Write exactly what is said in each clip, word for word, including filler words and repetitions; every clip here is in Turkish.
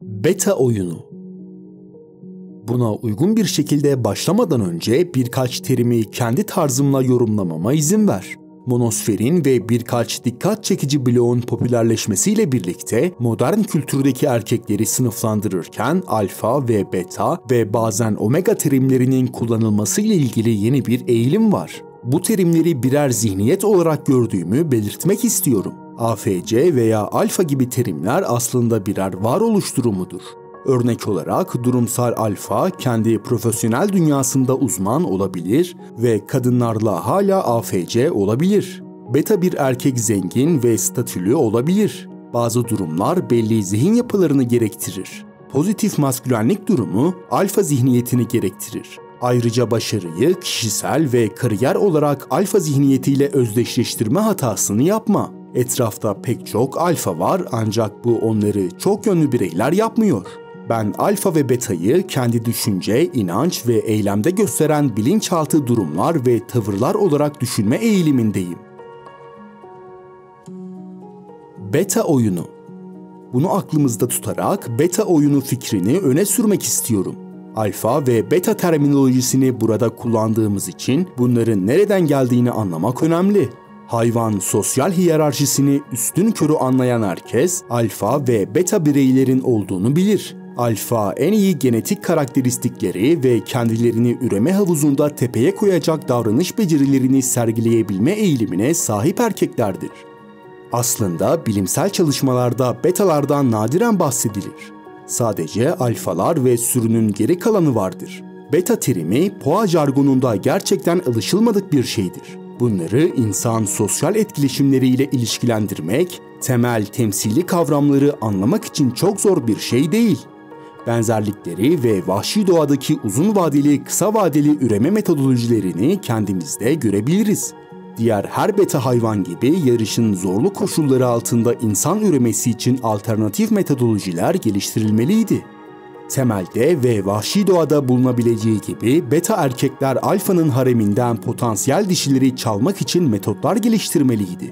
Beta oyunu. Buna uygun bir şekilde başlamadan önce birkaç terimi kendi tarzımla yorumlamama izin ver. Monosferin ve birkaç dikkat çekici bloğun popülerleşmesiyle birlikte modern kültürdeki erkekleri sınıflandırırken alfa ve beta ve bazen omega terimlerinin kullanılmasıyla ilgili yeni bir eğilim var. Bu terimleri birer zihniyet olarak gördüğümü belirtmek istiyorum. A F C veya alfa gibi terimler aslında birer varoluş durumudur. Örnek olarak durumsal alfa kendi profesyonel dünyasında uzman olabilir ve kadınlarla hala A F C olabilir. Beta bir erkek zengin ve statülü olabilir. Bazı durumlar belli zihin yapılarını gerektirir. Pozitif maskülenlik durumu alfa zihniyetini gerektirir. Ayrıca başarıyı kişisel ve kariyer olarak alfa zihniyetiyle özdeşleştirme hatasını yapma. Etrafta pek çok alfa var ancak bu onları çok yönlü bireyler yapmıyor. Ben alfa ve betayı kendi düşünce, inanç ve eylemde gösteren bilinçaltı durumlar ve tavırlar olarak düşünme eğilimindeyim. Beta oyunu. Bunu aklımızda tutarak beta oyunu fikrini öne sürmek istiyorum. Alfa ve beta terminolojisini burada kullandığımız için bunların nereden geldiğini anlamak önemli. Hayvan sosyal hiyerarşisini üstün körü anlayan herkes alfa ve beta bireylerin olduğunu bilir. Alfa en iyi genetik karakteristikleri ve kendilerini üreme havuzunda tepeye koyacak davranış becerilerini sergileyebilme eğilimine sahip erkeklerdir. Aslında bilimsel çalışmalarda betalardan nadiren bahsedilir. Sadece alfalar ve sürünün geri kalanı vardır. Beta terimi poğa jargonunda gerçekten alışılmadık bir şeydir. Bunları insan sosyal etkileşimleriyle ilişkilendirmek, temel temsili kavramları anlamak için çok zor bir şey değil. Benzerlikleri ve vahşi doğadaki uzun vadeli, kısa vadeli üreme metodolojilerini kendimizde görebiliriz. Diğer her beta hayvan gibi yarışın zorlu koşulları altında insan üremesi için alternatif metodolojiler geliştirilmeliydi. Temelde ve vahşi doğada bulunabileceği gibi beta erkekler alfanın hareminden potansiyel dişileri çalmak için metotlar geliştirmeliydi.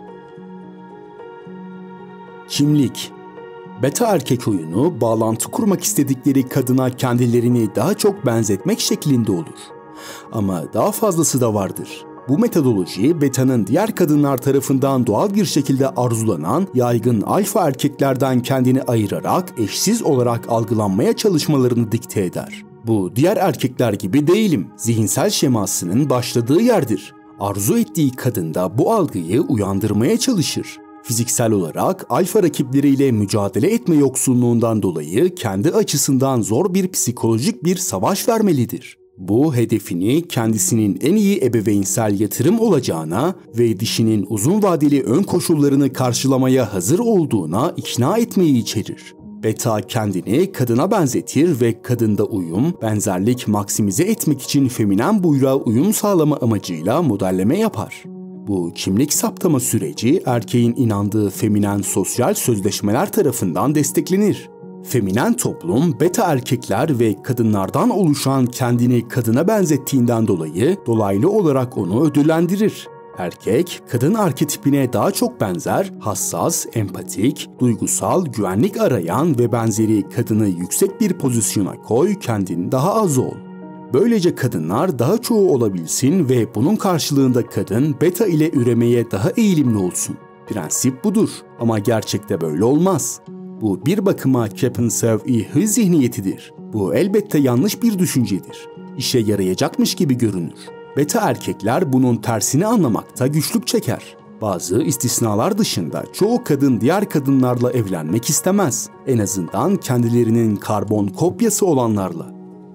Kimlik. Beta erkek oyunu bağlantı kurmak istedikleri kadına kendilerini daha çok benzetmek şeklinde olur. Ama daha fazlası da vardır. Bu metodoloji beta'nın diğer kadınlar tarafından doğal bir şekilde arzulanan yaygın alfa erkeklerden kendini ayırarak eşsiz olarak algılanmaya çalışmalarını dikte eder. Bu diğer erkekler gibi değilim zihinsel şemasının başladığı yerdir. Arzu ettiği kadında bu algıyı uyandırmaya çalışır. Fiziksel olarak alfa rakipleriyle mücadele etme yoksunluğundan dolayı kendi açısından zor bir psikolojik bir savaş vermelidir. Bu hedefini kendisinin en iyi ebeveynsel yatırım olacağına ve dişinin uzun vadeli ön koşullarını karşılamaya hazır olduğuna ikna etmeyi içerir. Beta kendini kadına benzetir ve kadında uyum, benzerlik maksimize etmek için feminen buyruğa uyum sağlama amacıyla modelleme yapar. Bu kimlik saptama süreci erkeğin inandığı feminen sosyal sözleşmeler tarafından desteklenir. Feminen toplum, beta erkekler ve kadınlardan oluşan kendini kadına benzettiğinden dolayı dolaylı olarak onu ödüllendirir. Erkek, kadın arketipine daha çok benzer, hassas, empatik, duygusal, güvenlik arayan ve benzeri kadını yüksek bir pozisyona koy, kendin daha az ol. Böylece kadınlar daha çoğu olabilsin ve bunun karşılığında kadın beta ile üremeye daha eğilimli olsun. Prensip budur ama gerçekte böyle olmaz. Bu bir bakıma Cap'n-Serve-i zihniyetidir. Bu elbette yanlış bir düşüncedir. İşe yarayacakmış gibi görünür. Beta erkekler bunun tersini anlamakta güçlük çeker. Bazı istisnalar dışında çoğu kadın diğer kadınlarla evlenmek istemez. En azından kendilerinin karbon kopyası olanlarla.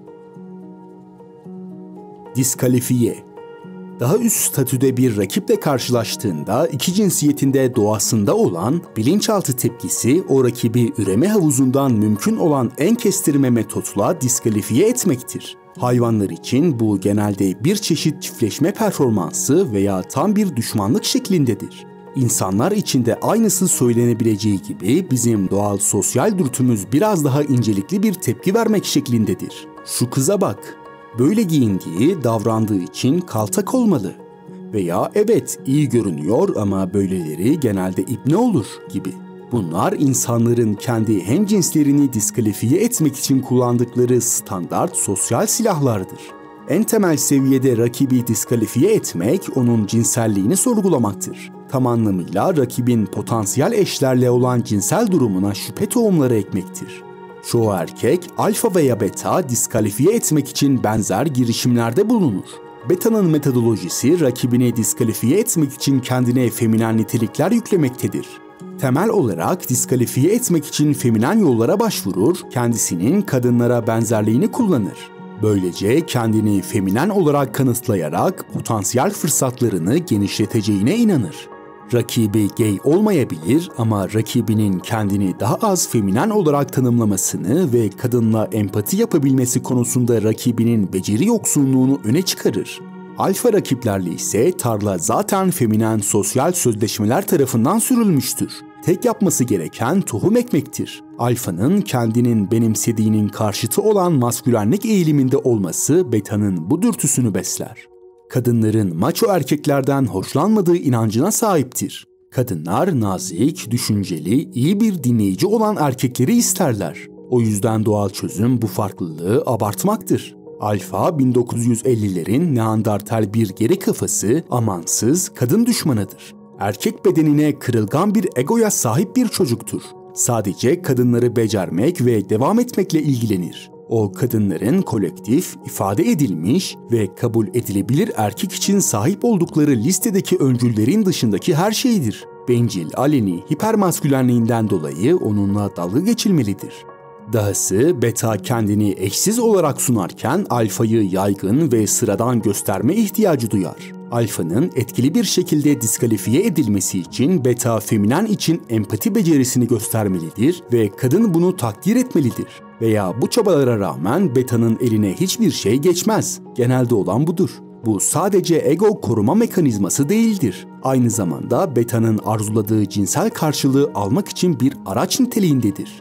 Diskalifiye. Daha üst statüde bir rakiple karşılaştığında iki cinsiyetinde doğasında olan bilinçaltı tepkisi o rakibi üreme havuzundan mümkün olan en kestirme metotla diskalifiye etmektir. Hayvanlar için bu genelde bir çeşit çiftleşme performansı veya tam bir düşmanlık şeklindedir. İnsanlar için de aynısı söylenebileceği gibi bizim doğal sosyal dürtümüz biraz daha incelikli bir tepki vermek şeklindedir. Şu kıza bak. Böyle giyindiği, davrandığı için kaltak olmalı. Veya evet iyi görünüyor ama böyleleri genelde ibne olur gibi. Bunlar insanların kendi hemcinslerini diskalifiye etmek için kullandıkları standart sosyal silahlardır. En temel seviyede rakibi diskalifiye etmek, onun cinselliğini sorgulamaktır. Tam anlamıyla rakibin potansiyel eşlerle olan cinsel durumuna şüphe tohumları ekmektir. Çoğu erkek, alfa veya beta diskalifiye etmek için benzer girişimlerde bulunur. Beta'nın metodolojisi, rakibini diskalifiye etmek için kendine feminen nitelikler yüklemektedir. Temel olarak diskalifiye etmek için feminen yollara başvurur, kendisinin kadınlara benzerliğini kullanır. Böylece kendini feminen olarak kanıtlayarak potansiyel fırsatlarını genişleteceğine inanır. Rakibi gay olmayabilir ama rakibinin kendini daha az feminen olarak tanımlamasını ve kadınla empati yapabilmesi konusunda rakibinin beceri yoksunluğunu öne çıkarır. Alfa rakiplerle ise tarla zaten feminen sosyal sözleşmeler tarafından sürülmüştür. Tek yapması gereken tohum ekmektir. Alfanın kendinin benimsediğinin karşıtı olan maskülenlik eğiliminde olması beta'nın bu dürtüsünü besler. Kadınların maço erkeklerden hoşlanmadığı inancına sahiptir. Kadınlar nazik, düşünceli, iyi bir dinleyici olan erkekleri isterler. O yüzden doğal çözüm bu farklılığı abartmaktır. Alfa bin dokuz yüz ellilerin Neandertal bir geri kafası, amansız, kadın düşmanıdır. Erkek bedenine kırılgan bir egoya sahip bir çocuktur. Sadece kadınları becermek ve devam etmekle ilgilenir. O kadınların kolektif, ifade edilmiş ve kabul edilebilir erkek için sahip oldukları listedeki öncüllerin dışındaki her şeydir. Bencil, aleni, hipermaskülenliğinden dolayı onunla dalga geçilmelidir. Dahası beta kendini eşsiz olarak sunarken alfayı yaygın ve sıradan gösterme ihtiyacı duyar. Alfanın etkili bir şekilde diskalifiye edilmesi için beta feminen için empati becerisini göstermelidir ve kadın bunu takdir etmelidir. Veya bu çabalara rağmen beta'nın eline hiçbir şey geçmez. Genelde olan budur. Bu sadece ego koruma mekanizması değildir. Aynı zamanda beta'nın arzuladığı cinsel karşılığı almak için bir araç niteliğindedir.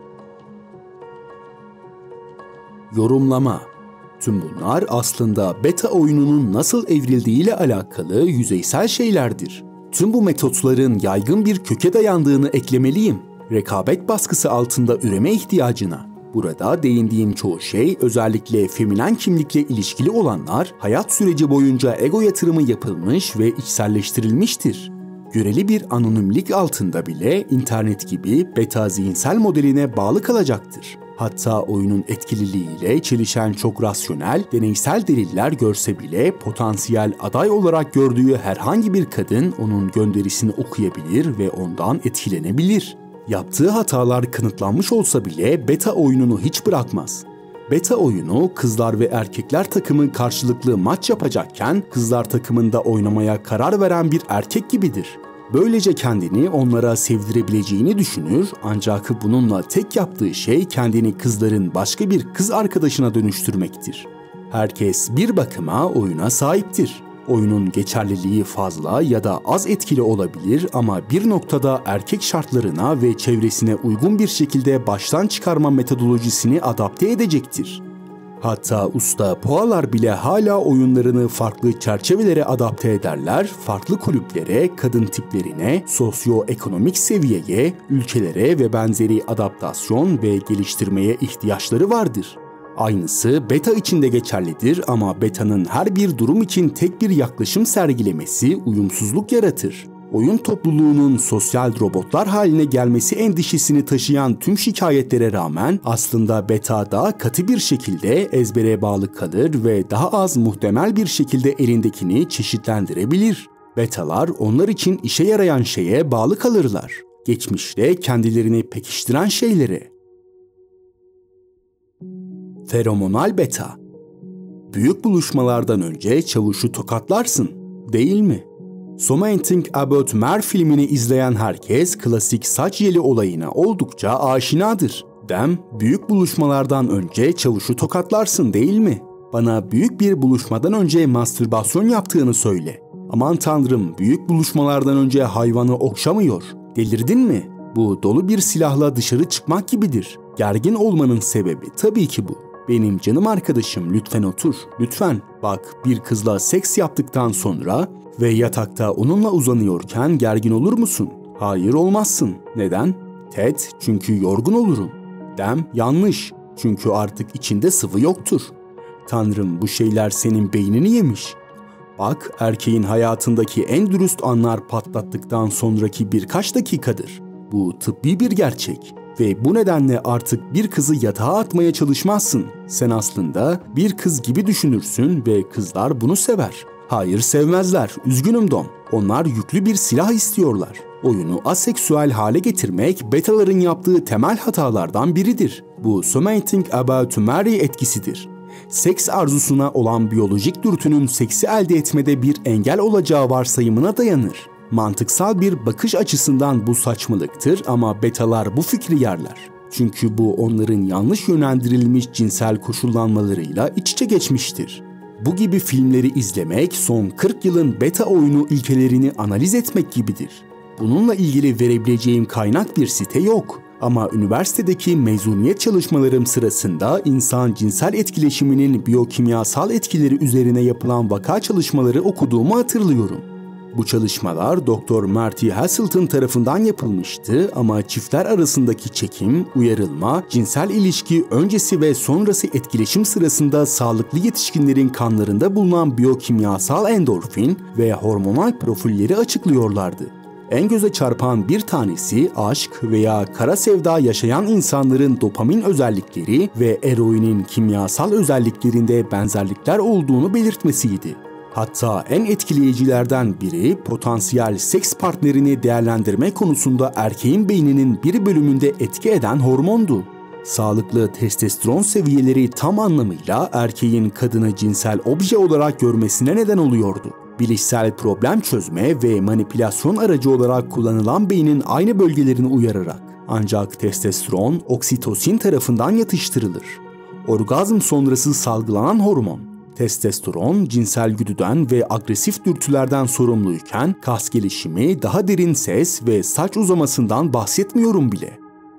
Yorumlama. Tüm bunlar aslında beta oyununun nasıl evrildiğiyle alakalı yüzeysel şeylerdir. Tüm bu metotların yaygın bir köke dayandığını eklemeliyim. Rekabet baskısı altında üreme ihtiyacına. Burada değindiğim çoğu şey özellikle feminen kimlikle ilişkili olanlar hayat süreci boyunca ego yatırımı yapılmış ve içselleştirilmiştir. Göreli bir anonimlik altında bile internet gibi beta zihinsel modeline bağlı kalacaktır. Hatta oyunun etkililiğiyle çelişen çok rasyonel, deneysel deliller görse bile potansiyel aday olarak gördüğü herhangi bir kadın onun gönderisini okuyabilir ve ondan etkilenebilir. Yaptığı hatalar kanıtlanmış olsa bile beta oyununu hiç bırakmaz. Beta oyunu kızlar ve erkekler takımı karşılıklı maç yapacakken kızlar takımında oynamaya karar veren bir erkek gibidir. Böylece kendini onlara sevdirebileceğini düşünür ancak bununla tek yaptığı şey kendini kızların başka bir kız arkadaşına dönüştürmektir. Herkes bir bakıma oyuna sahiptir. Oyunun geçerliliği fazla ya da az etkili olabilir ama bir noktada erkek şartlarına ve çevresine uygun bir şekilde baştan çıkarma metodolojisini adapte edecektir. Hatta usta poalar bile hala oyunlarını farklı çerçevelere adapte ederler, farklı kulüplere, kadın tiplerine, sosyoekonomik seviyeye, ülkelere ve benzeri adaptasyon ve geliştirmeye ihtiyaçları vardır. Aynısı beta için de geçerlidir ama beta'nın her bir durum için tek bir yaklaşım sergilemesi uyumsuzluk yaratır. Oyun topluluğunun sosyal robotlar haline gelmesi endişesini taşıyan tüm şikayetlere rağmen aslında beta daha katı bir şekilde ezbere bağlı kalır ve daha az muhtemel bir şekilde elindekini çeşitlendirebilir. Betalar onlar için işe yarayan şeye bağlı kalırlar. Geçmişte kendilerini pekiştiren şeylere. Feromonal beta. Büyük buluşmalardan önce çavuşu tokatlarsın, değil mi? Something About Mary filmini izleyen herkes klasik saç yeli olayına oldukça aşinadır. Dem, büyük buluşmalardan önce çavuşu tokatlarsın değil mi? Bana büyük bir buluşmadan önce mastürbasyon yaptığını söyle. Aman tanrım, büyük buluşmalardan önce hayvanı okşamıyor. Delirdin mi? Bu dolu bir silahla dışarı çıkmak gibidir. Gergin olmanın sebebi tabii ki bu. Benim canım arkadaşım, lütfen otur, lütfen. Bak, bir kızla seks yaptıktan sonra ve yatakta onunla uzanıyorken gergin olur musun? Hayır, olmazsın. Neden? Ted, çünkü yorgun olurum. Dem, yanlış. Çünkü artık içinde sıvı yoktur. Tanrım, bu şeyler senin beynini yemiş. Bak, erkeğin hayatındaki en dürüst anlar patlattıktan sonraki birkaç dakikadır. Bu tıbbi bir gerçek. Ve bu nedenle artık bir kızı yatağa atmaya çalışmazsın. Sen aslında bir kız gibi düşünürsün ve kızlar bunu sever. Hayır, sevmezler. Üzgünüm Dom. Onlar yüklü bir silah istiyorlar. Oyunu aseksüel hale getirmek betaların yaptığı temel hatalardan biridir. Bu Something About Mary etkisidir. Seks arzusuna olan biyolojik dürtünün seksi elde etmede bir engel olacağı varsayımına dayanır. Mantıksal bir bakış açısından bu saçmalıktır ama betalar bu fikri yerler. Çünkü bu onların yanlış yönlendirilmiş cinsel koşullanmalarıyla iç içe geçmiştir. Bu gibi filmleri izlemek son kırk yılın beta oyunu ilkelerini analiz etmek gibidir. Bununla ilgili verebileceğim kaynak bir site yok. Ama üniversitedeki mezuniyet çalışmalarım sırasında insan cinsel etkileşiminin biyokimyasal etkileri üzerine yapılan vaka çalışmaları okuduğumu hatırlıyorum. Bu çalışmalar Doktor Marty Hasselton tarafından yapılmıştı ama çiftler arasındaki çekim, uyarılma, cinsel ilişki öncesi ve sonrası etkileşim sırasında sağlıklı yetişkinlerin kanlarında bulunan biyokimyasal endorfin ve hormonal profilleri açıklıyorlardı. En göze çarpan bir tanesi aşk veya kara sevda yaşayan insanların dopamin özellikleri ve eroinin kimyasal özelliklerinde benzerlikler olduğunu belirtmesiydi. Hatta en etkileyicilerden biri potansiyel seks partnerini değerlendirme konusunda erkeğin beyninin bir bölümünde etki eden hormondu. Sağlıklı testosteron seviyeleri tam anlamıyla erkeğin kadını cinsel obje olarak görmesine neden oluyordu. Bilişsel problem çözme ve manipülasyon aracı olarak kullanılan beynin aynı bölgelerini uyararak. Ancak testosteron oksitosin tarafından yatıştırılır. Orgazm sonrası salgılanan hormon. Testosteron cinsel güdüden ve agresif dürtülerden sorumluyken kas gelişimi, daha derin ses ve saç uzamasından bahsetmiyorum bile.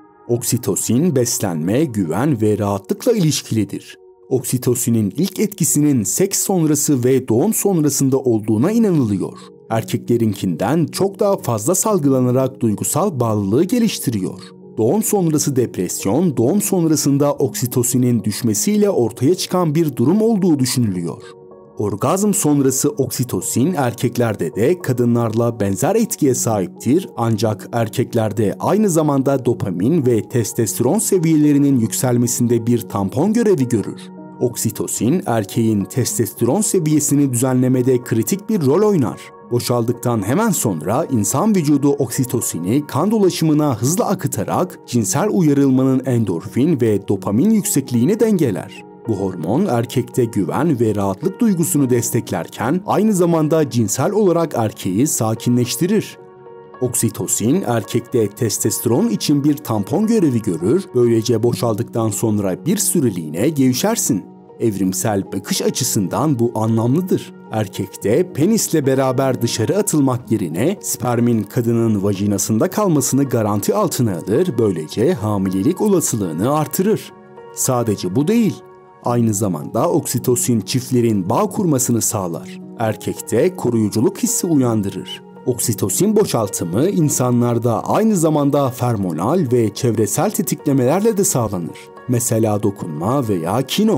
Oksitosin beslenme, güven ve rahatlıkla ilişkilidir. Oksitosinin ilk etkisinin seks sonrası ve doğum sonrasında olduğuna inanılıyor. Erkeklerinkinden çok daha fazla salgılanarak duygusal bağlılığı geliştiriyor. Doğum sonrası depresyon, doğum sonrasında oksitosinin düşmesiyle ortaya çıkan bir durum olduğu düşünülüyor. Orgazm sonrası oksitosin erkeklerde de kadınlarla benzer etkiye sahiptir ancak erkeklerde aynı zamanda dopamin ve testosteron seviyelerinin yükselmesinde bir tampon görevi görür. Oksitosin erkeğin testosteron seviyesini düzenlemede kritik bir rol oynar. Boşaldıktan hemen sonra insan vücudu oksitosini kan dolaşımına hızla akıtarak cinsel uyarılmanın endorfin ve dopamin yüksekliğini dengeler. Bu hormon erkekte güven ve rahatlık duygusunu desteklerken aynı zamanda cinsel olarak erkeği sakinleştirir. Oksitosin erkekte testosteron için bir tampon görevi görür, böylece boşaldıktan sonra bir süreliğine gevşersin. Evrimsel bakış açısından bu anlamlıdır. Erkekte penisle beraber dışarı atılmak yerine spermin kadının vajinasında kalmasını garanti altına alır, böylece hamilelik olasılığını artırır. Sadece bu değil, aynı zamanda oksitosin çiftlerin bağ kurmasını sağlar. Erkekte koruyuculuk hissi uyandırır. Oksitosin boşaltımı insanlarda aynı zamanda fermonal ve çevresel tetiklemelerle de sağlanır. Mesela dokunma veya kino.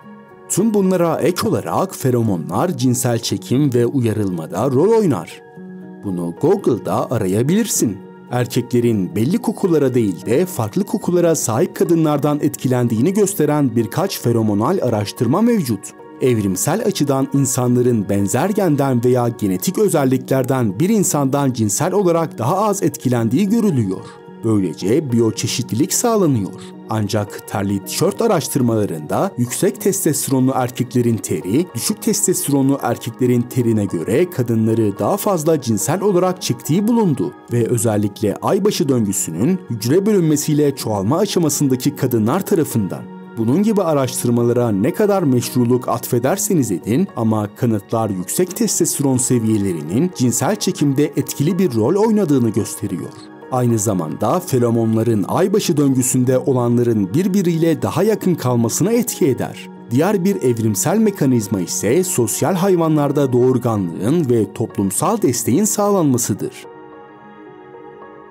Tüm bunlara ek olarak feromonlar cinsel çekim ve uyarılmada rol oynar. Bunu Google'da arayabilirsin. Erkeklerin belli kokulara değil de farklı kokulara sahip kadınlardan etkilendiğini gösteren birkaç feromonal araştırma mevcut. Evrimsel açıdan insanların benzer genden veya genetik özelliklerden bir insandan cinsel olarak daha az etkilendiği görülüyor. Böylece biyoçeşitlilik sağlanıyor. Ancak terli tişört araştırmalarında yüksek testosteronlu erkeklerin teri, düşük testosteronlu erkeklerin terine göre kadınları daha fazla cinsel olarak çektiği bulundu ve özellikle aybaşı döngüsünün hücre bölünmesiyle çoğalma aşamasındaki kadınlar tarafından. Bunun gibi araştırmalara ne kadar meşruluk atfederseniz edin ama kanıtlar yüksek testosteron seviyelerinin cinsel çekimde etkili bir rol oynadığını gösteriyor. Aynı zamanda feromonların aybaşı döngüsünde olanların birbiriyle daha yakın kalmasına etki eder. Diğer bir evrimsel mekanizma ise sosyal hayvanlarda doğurganlığın ve toplumsal desteğin sağlanmasıdır.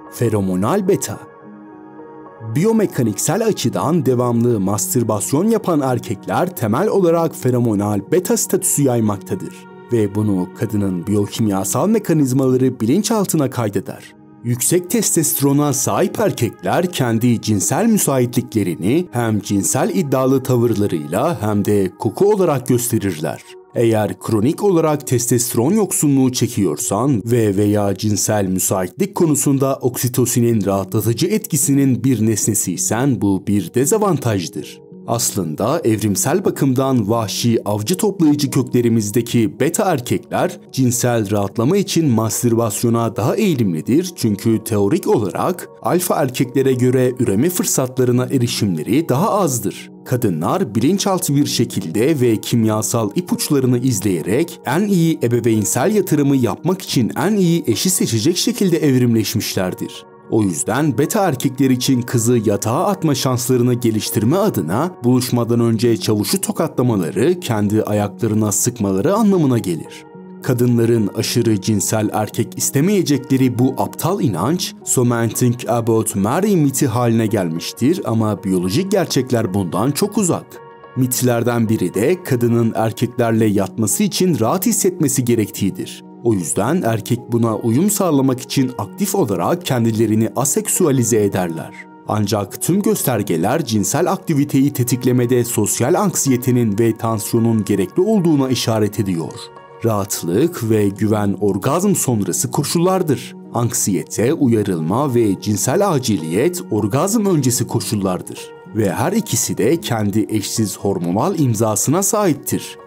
Feromonal beta. Biyomekaniksel açıdan devamlı mastürbasyon yapan erkekler temel olarak feromonal beta statüsü yaymaktadır ve bunu kadının biyokimyasal mekanizmaları bilinçaltına kaydeder. Yüksek testosterona sahip erkekler kendi cinsel müsaitliklerini hem cinsel iddialı tavırlarıyla hem de koku olarak gösterirler. Eğer kronik olarak testosteron yoksunluğu çekiyorsan ve veya cinsel müsaitlik konusunda oksitosinin rahatlatıcı etkisinin bir nesnesiysen bu bir dezavantajdır. Aslında evrimsel bakımdan vahşi avcı toplayıcı köklerimizdeki beta erkekler cinsel rahatlama için mastürbasyona daha eğilimlidir çünkü teorik olarak alfa erkeklere göre üreme fırsatlarına erişimleri daha azdır. Kadınlar bilinçaltı bir şekilde ve kimyasal ipuçlarını izleyerek en iyi ebeveynsel yatırımı yapmak için en iyi eşi seçecek şekilde evrimleşmişlerdir. O yüzden beta erkekler için kızı yatağa atma şanslarını geliştirme adına buluşmadan önce çavuşu tokatlamaları, kendi ayaklarına sıkmaları anlamına gelir. Kadınların aşırı cinsel erkek istemeyecekleri bu aptal inanç, "Something about Mary" miti haline gelmiştir ama biyolojik gerçekler bundan çok uzak. Mitlerden biri de kadının erkeklerle yatması için rahat hissetmesi gerektiğidir. O yüzden erkek buna uyum sağlamak için aktif olarak kendilerini aseksüalize ederler. Ancak tüm göstergeler cinsel aktiviteyi tetiklemede sosyal anksiyetenin ve tansiyonun gerekli olduğuna işaret ediyor. Rahatlık ve güven orgazm sonrası koşullardır. Anksiyete, uyarılma ve cinsel aciliyet orgazm öncesi koşullardır. Ve her ikisi de kendi eşsiz hormonal imzasına sahiptir.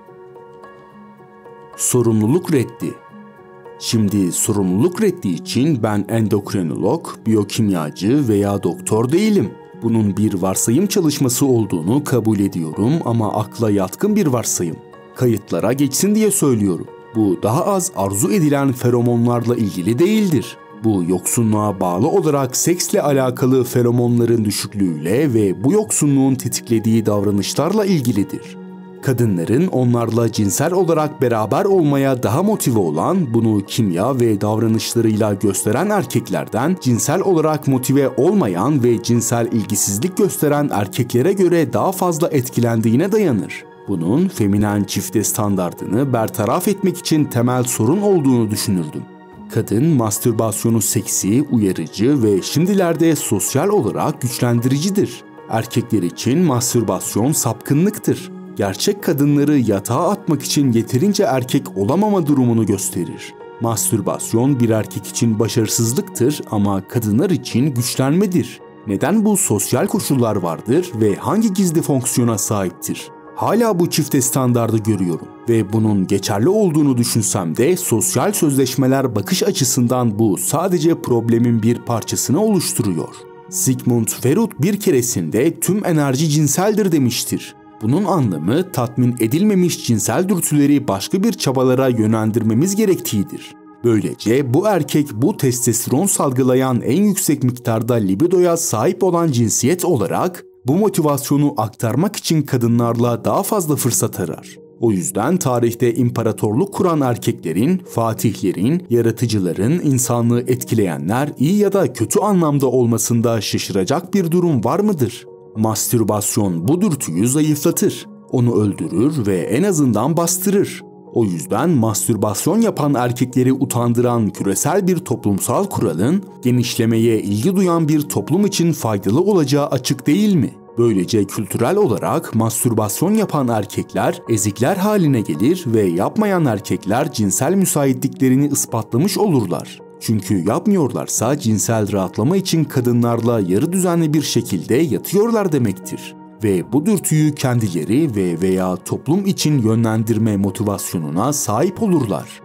Sorumluluk reddi. Şimdi sorumluluk reddi için ben endokrinolog, biyokimyacı veya doktor değilim. Bunun bir varsayım çalışması olduğunu kabul ediyorum ama akla yatkın bir varsayım. Kayıtlara geçsin diye söylüyorum. Bu daha az arzu edilen feromonlarla ilgili değildir. Bu yoksunluğa bağlı olarak seksle alakalı feromonların düşüklüğüyle ve bu yoksunluğun tetiklediği davranışlarla ilgilidir. Kadınların onlarla cinsel olarak beraber olmaya daha motive olan, bunu kimya ve davranışlarıyla gösteren erkeklerden cinsel olarak motive olmayan ve cinsel ilgisizlik gösteren erkeklere göre daha fazla etkilendiğine dayanır. Bunun feminen çifte standardını bertaraf etmek için temel sorun olduğunu düşünürdüm. Kadın mastürbasyonu seksi, uyarıcı ve şimdilerde sosyal olarak güçlendiricidir. Erkekler için mastürbasyon sapkınlıktır. Gerçek kadınları yatağa atmak için yeterince erkek olamama durumunu gösterir. Mastürbasyon bir erkek için başarısızlıktır ama kadınlar için güçlenmedir. Neden bu sosyal koşullar vardır ve hangi gizli fonksiyona sahiptir? Hala bu çifte standardı görüyorum ve bunun geçerli olduğunu düşünsem de sosyal sözleşmeler bakış açısından bu sadece problemin bir parçasını oluşturuyor. Sigmund Freud bir keresinde tüm enerji cinseldir demiştir. Bunun anlamı tatmin edilmemiş cinsel dürtüleri başka bir çabalara yönlendirmemiz gerektiğidir. Böylece bu erkek bu testosteron salgılayan en yüksek miktarda libidoya sahip olan cinsiyet olarak bu motivasyonu aktarmak için kadınlarla daha fazla fırsat arar. O yüzden tarihte imparatorluk kuran erkeklerin, fatihlerin, yaratıcıların, insanlığı etkileyenler iyi ya da kötü anlamda olmasında şaşıracak bir durum var mıdır? Mastürbasyon bu dürtüyü zayıflatır, onu öldürür ve en azından bastırır. O yüzden mastürbasyon yapan erkekleri utandıran küresel bir toplumsal kuralın genişlemeye ilgi duyan bir toplum için faydalı olacağı açık değil mi? Böylece kültürel olarak mastürbasyon yapan erkekler ezikler haline gelir ve yapmayan erkekler cinsel müsaitliklerini ispatlamış olurlar. Çünkü yapmıyorlarsa cinsel rahatlama için kadınlarla yarı düzenli bir şekilde yatıyorlar demektir. Ve bu dürtüyü kendileri ve veya toplum için yönlendirme motivasyonuna sahip olurlar.